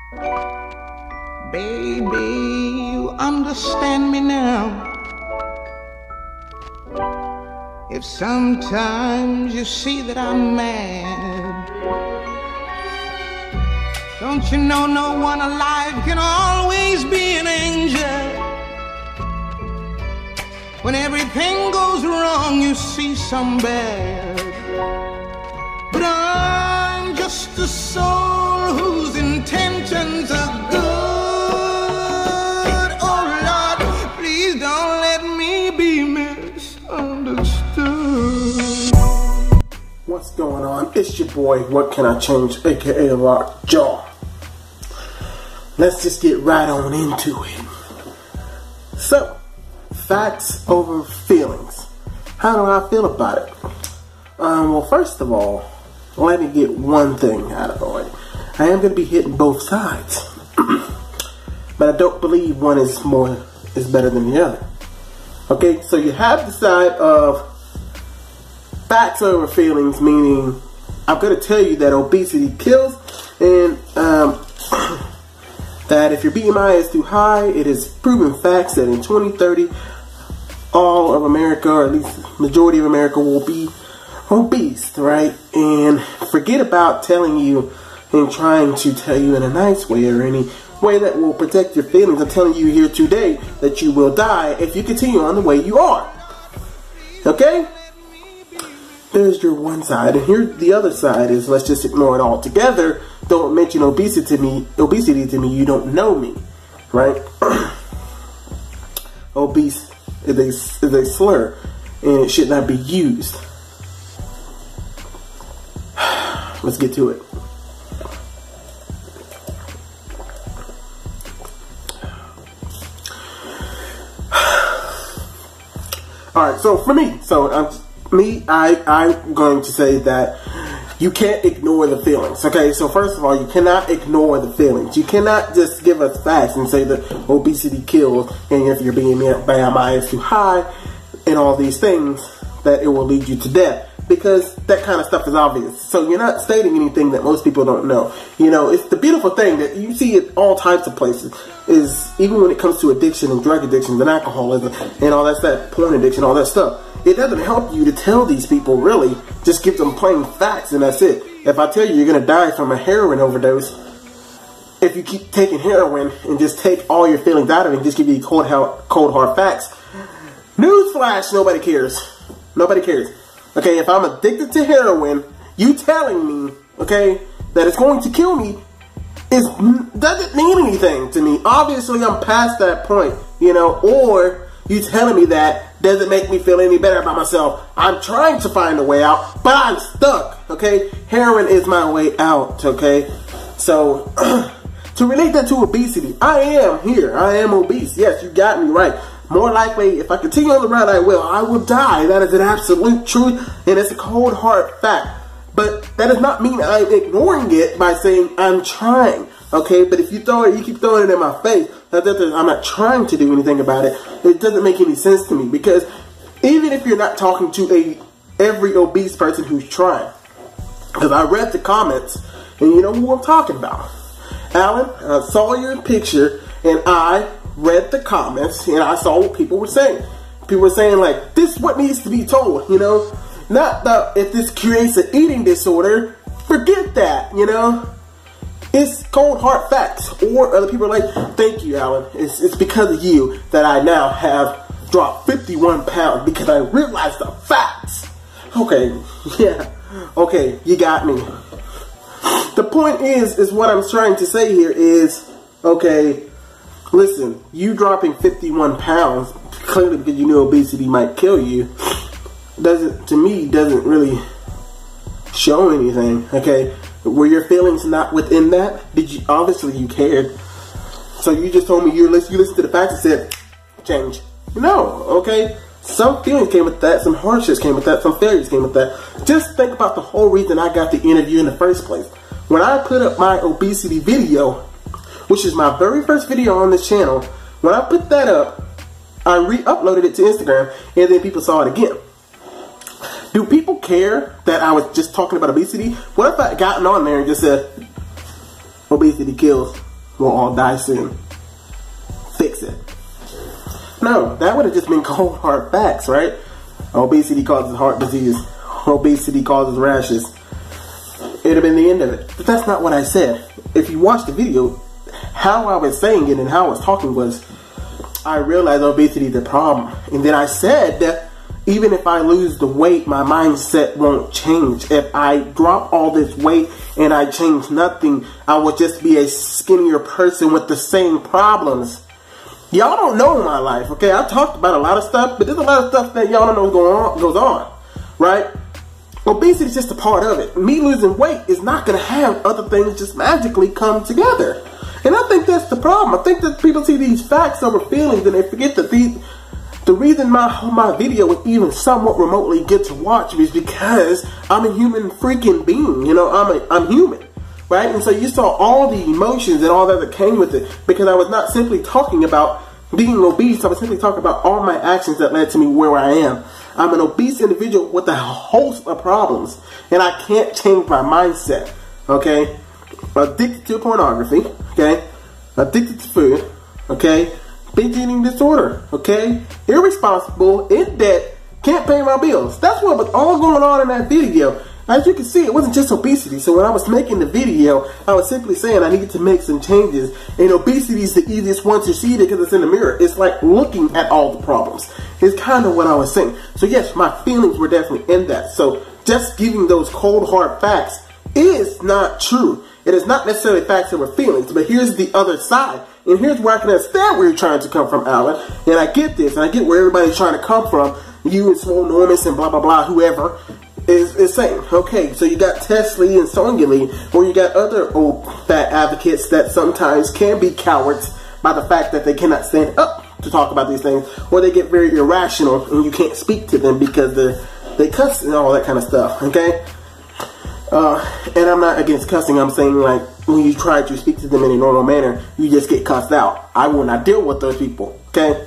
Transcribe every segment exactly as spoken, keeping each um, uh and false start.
Baby, you understand me now. If sometimes you see that I'm mad, don't you know no one alive can always be an angel? When everything goes wrong, you see some bad. But I'm just a soul whose intentions are good. Oh Lord, please don't let me be misunderstood. What's going on? It's your boy, What Can I Change, aka Lockjaw. Let's just get right on into it. So, facts over feelings. How do I feel about it? Um, well, first of all, let me get one thing out of the way. I am going to be hitting both sides. But I don't believe one is more is better than the other. Okay, so you have the side of facts over feelings, meaning I'm going to tell you that obesity kills, and um, that if your B M I is too high, it is proven facts that in twenty thirty, all of America, or at least majority of America, will be obese, right? And forget about telling you and trying to tell you in a nice way or any way that will protect your feelings. I'm telling you here today that you will die if you continue on the way you are. Okay? There's your one side, and here the other side is, let's just ignore it all together. Don't mention obesity to me. Obesity to me. You don't know me, right? Obese is a, is a slur, and it should not be used. Let's get to it. All right. So for me, so um, me, I I'm going to say that you can't ignore the feelings. Okay, so first of all, you cannot ignore the feelings. You cannot just give us facts and say that obesity kills, and if your B M I is too high, and all these things, that it will lead you to death. Because that kind of stuff is obvious. So you're not stating anything that most people don't know. You know, it's the beautiful thing that you see at all types of places, is even when it comes to addiction and drug addiction and alcoholism and all that stuff, porn addiction, all that stuff. It doesn't help you to tell these people, really. Just give them plain facts and that's it. If I tell you you're going to die from a heroin overdose, if you keep taking heroin and just take all your feelings out of it and just give you cold, cold hard facts, newsflash, nobody cares. Nobody cares. Okay, if I'm addicted to heroin, you telling me, okay, that it's going to kill me, is doesn't mean anything to me. Obviously, I'm past that point, you know, or you telling me that doesn't make me feel any better about myself. I'm trying to find a way out, but I'm stuck, okay? Heroin is my way out, okay? So, to relate that to obesity, I am here. I am obese. Yes, you got me right. More likely, if I continue on the route, I will. I will die. That is an absolute truth, and it's a cold, hard fact. But that does not mean I'm ignoring it by saying I'm trying, okay? But if you throw it, you keep throwing it in my face, that I'm not trying to do anything about it, it doesn't make any sense to me. Because even if you're not talking to a every obese person who's trying, because I read the comments, and you know who I'm talking about. Alan, I saw your picture, and I read the comments, and I saw what people were saying. People were saying, like, this is what needs to be told, you know? Not that if this creates an eating disorder, forget that, you know? It's cold, hard facts. Or other people are like, thank you, Alan. It's, it's because of you that I now have dropped fifty-one pounds because I realized the facts. Okay, yeah. Okay, you got me. The point is, is what I'm trying to say here is, okay, listen, you dropping fifty-one pounds, clearly because you knew obesity might kill you, doesn't, to me, doesn't really show anything, okay? Were your feelings not within that? Did you, obviously you cared. So you just told me you listened, you listened to the facts and said, change. No, okay? Some feelings came with that, some hardships came with that, some failures came with that. Just think about the whole reason I got the interview in the first place. When I put up my obesity video, which is my very first video on this channel, when I put that up, I re-uploaded it to Instagram, and then people saw it again. Do people care that I was just talking about obesity? What if I had gotten on there and just said, obesity kills? we'll all die soon. Fix it. No, that would have just been cold hard facts, right? Obesity causes heart disease. Obesity causes rashes. It would have been the end of it. But that's not what I said. If you watch the video, how I was saying it and how I was talking was, I realized obesity is a problem. And then I said that even if I lose the weight, my mindset won't change. If I drop all this weight and I change nothing, I will just be a skinnier person with the same problems. Y'all don't know my life, okay? I've talked about a lot of stuff, but there's a lot of stuff that y'all don't know going on, goes on, right? Obesity is just a part of it. Me losing weight is not going to have other things just magically come together. And I think that's the problem. I think that people see these facts over feelings and they forget that these, the reason my, my video was even somewhat remotely good to watch is because I'm a human freaking being. You know, I'm, a, I'm human. Right? And so you saw all the emotions and all that that came with it, because I was not simply talking about being obese. I was simply talking about all my actions that led to me where I am. I'm an obese individual with a host of problems, and I can't change my mindset. Okay? Addicted to pornography. Okay? Addicted to food. Okay? Binge eating disorder. Okay? Irresponsible, in debt, can't pay my bills. That's what was all going on in that video. As you can see, it wasn't just obesity. So when I was making the video, I was simply saying I needed to make some changes. And obesity is the easiest one to see because it's in the mirror. It's like looking at all the problems. It's kind of what I was saying. So yes, my feelings were definitely in that. So just giving those cold hard facts is not true. It is not necessarily facts over feelings. But here's the other side. And here's where I can understand where you're trying to come from, Alan. And I get this. And I get where everybody's trying to come from. You and Swole Normus and blah, blah, blah, whoever. Is, is saying, okay, so you got Tess Lee and Sonya Lee, or you got other old fat advocates that sometimes can be cowards by the fact that they cannot stand up to talk about these things, or they get very irrational and you can't speak to them because they they cuss and all that kind of stuff, okay? Uh, and I'm not against cussing. I'm saying, like, when you try to speak to them in a normal manner, you just get cussed out. I will not deal with those people, okay?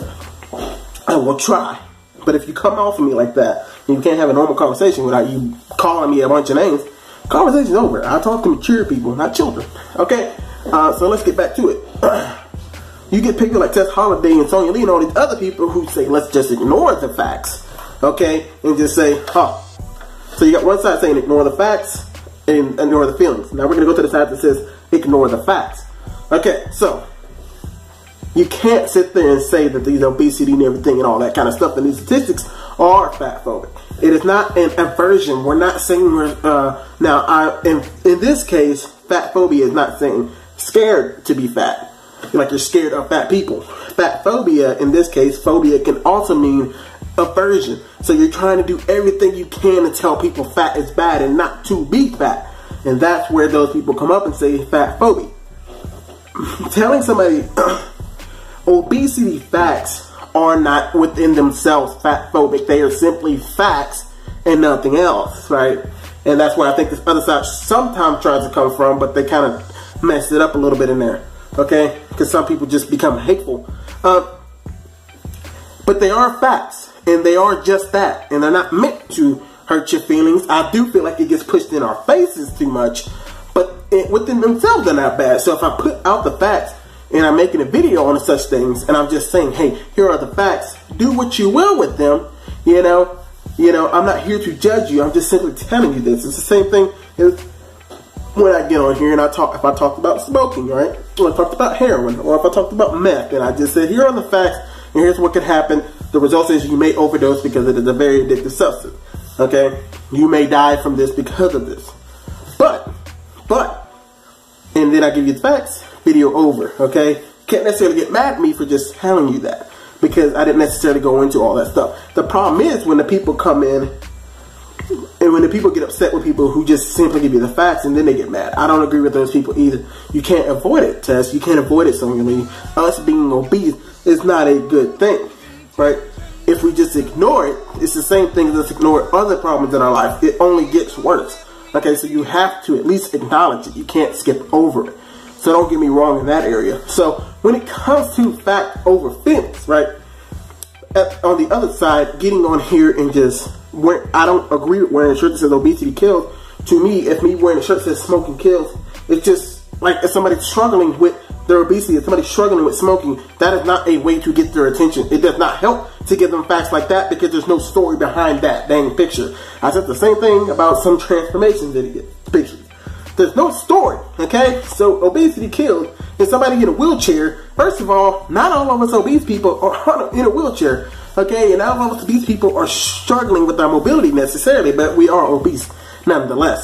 I will try. But if you come off of me like that, and you can't have a normal conversation without you calling me a bunch of names, conversation's over. I talk to mature people, not children. Okay? Uh, so let's get back to it. You get people like Tess Holiday and Sonya Lee and all these other people who say, let's just ignore the facts. Okay? And just say, huh. So you got one side saying ignore the facts and ignore the feelings. Now we're going to go to the side that says ignore the facts. Okay, so you can't sit there and say that these obesity and everything and all that kind of stuff and these statistics are fat phobic. It is not an aversion. We're not saying we're, uh, now I, in, in this case, fat phobia is not saying scared to be fat. Like you're scared of fat people. Fat phobia, in this case, phobia can also mean aversion. So you're trying to do everything you can to tell people fat is bad and not to be fat. And that's where those people come up and say fat phobia. Telling somebody obesity facts are not within themselves fat phobic. They are simply facts and nothing else, right? And that's where I think this other side sometimes tries to come from, but they kind of mess it up a little bit in there, okay? Because some people just become hateful. Uh, but they are facts, and they are just that, and they're not meant to hurt your feelings. I do feel like it gets pushed in our faces too much, but it, within themselves they're not bad. So if I put out the facts, and I'm making a video on such things, and I'm just saying, hey, here are the facts. Do what you will with them. You know, you know, I'm not here to judge you. I'm just simply telling you this. It's the same thing as when I get on here and I talk. If I talked about smoking, right? Or I talked about heroin, or if I talked about meth, and I just said, here are the facts, and here's what could happen. The result is you may overdose because it is a very addictive substance. Okay, you may die from this because of this. But, but, and then I give you the facts. Video over, okay? Can't necessarily get mad at me for just telling you that because I didn't necessarily go into all that stuff. The problem is when the people come in and when the people get upset with people who just simply give you the facts and then they get mad. I don't agree with those people either. You can't avoid it, Tess. You can't avoid it, Sonya Lee. Us being obese is not a good thing, right? If we just ignore it, it's the same thing as us ignore other problems in our life. It only gets worse. Okay, so you have to at least acknowledge it. You can't skip over it. So don't get me wrong in that area. So when it comes to fact over feelings, right? At, on the other side, getting on here and just, wear, I don't agree with wearing a shirt that says obesity kills. To me, if me wearing a shirt that says smoking kills, it's just like if somebody's struggling with their obesity, if somebody's struggling with smoking, that is not a way to get their attention. It does not help to give them facts like that because there's no story behind that dang picture. I said the same thing about some transformation video pictures. There's no story, okay? So obesity kills. And somebody in a wheelchair, first of all, not all of us obese people are in a wheelchair, okay? And not all of us obese people are struggling with our mobility necessarily, but we are obese nonetheless.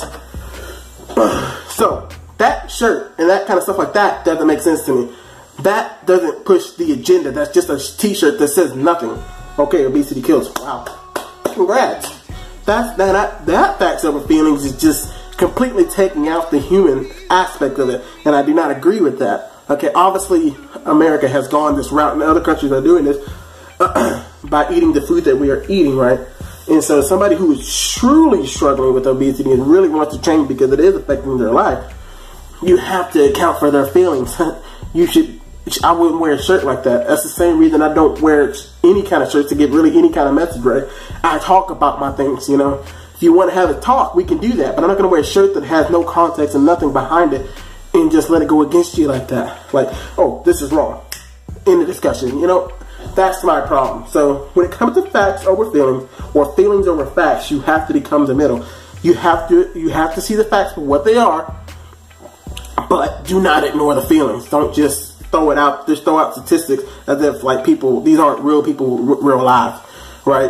So that shirt and that kind of stuff like that doesn't make sense to me. That doesn't push the agenda. That's just a t-shirt that says nothing. Okay, obesity kills. Wow. Congrats. That's that that facts over feelings is just completely taking out the human aspect of it, and I do not agree with that. Okay, obviously America has gone this route, and other countries are doing this uh, by eating the food that we are eating, right? And so somebody who is truly struggling with obesity and really wants to change because it is affecting their life, you have to account for their feelings. You should, I wouldn't wear a shirt like that. That's the same reason I don't wear any kind of shirt to get really any kind of message, right? I talk about my things, you know. If you want to have a talk, we can do that. But I'm not going to wear a shirt that has no context and nothing behind it and just let it go against you like that. Like, oh, this is wrong. In the discussion, you know, that's my problem. So when it comes to facts over feelings or feelings over facts, you have to become the middle. You have to, you have to see the facts for what they are, but do not ignore the feelings. Don't just throw it out, just throw out statistics as if like people, these aren't real people, real lives, right?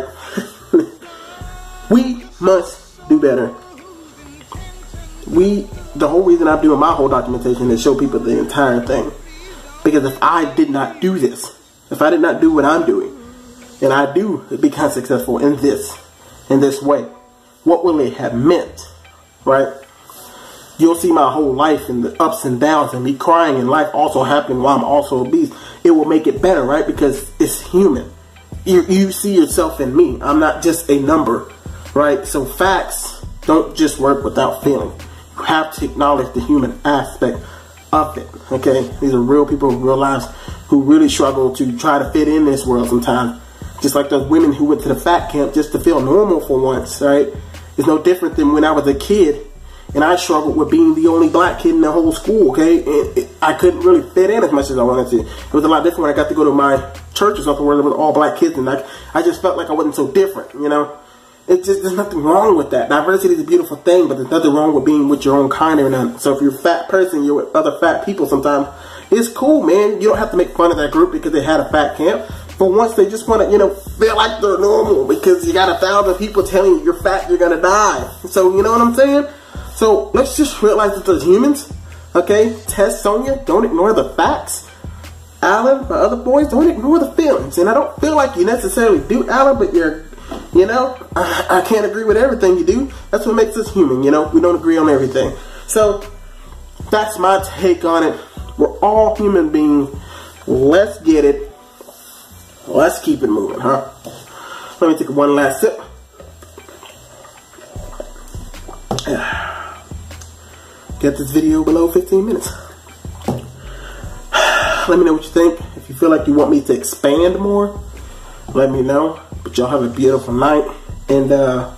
We must do better. We, the whole reason I'm doing my whole documentation is show people the entire thing. Because if I did not do this, if I did not do what I'm doing, and I do become successful in this, in this way, what will it have meant, right? You'll see my whole life and the ups and downs and me crying and life also happening while I'm also obese. It will make it better, right? Because it's human. You, you see yourself in me. I'm not just a number. Right, so facts don't just work without feeling. You have to acknowledge the human aspect of it. Okay, these are real people, real lives, who really struggle to try to fit in this world sometimes. Just like those women who went to the fat camp just to feel normal for once. Right, it's no different than when I was a kid and I struggled with being the only black kid in the whole school. Okay, and it, I couldn't really fit in as much as I wanted to. It was a lot different when I got to go to my church or something where there was all black kids, and I, I just felt like I wasn't so different. You know. It's just, there's nothing wrong with that. Diversity is a beautiful thing, but there's nothing wrong with being with your own kind or none. So if you're a fat person, you're with other fat people sometimes, it's cool, man. You don't have to make fun of that group because they had a fat camp. But once they just want to, you know, feel like they're normal because you got a thousand people telling you you're fat, you're going to die. So, you know what I'm saying? So let's just realize that there's humans, okay? Tess, Sonia, don't ignore the facts. Alan, my other boys, don't ignore the feelings. And I don't feel like you necessarily do, Alan, but you're, you know, I, I can't agree with everything you do. That's what makes us human, you know. We don't agree on everything. So, that's my take on it. We're all human beings. Let's get it. Let's keep it moving, huh? Let me take one last sip. Get this video below fifteen minutes. Let me know what you think. If you feel like you want me to expand more, let me know. But y'all have a beautiful night, and uh,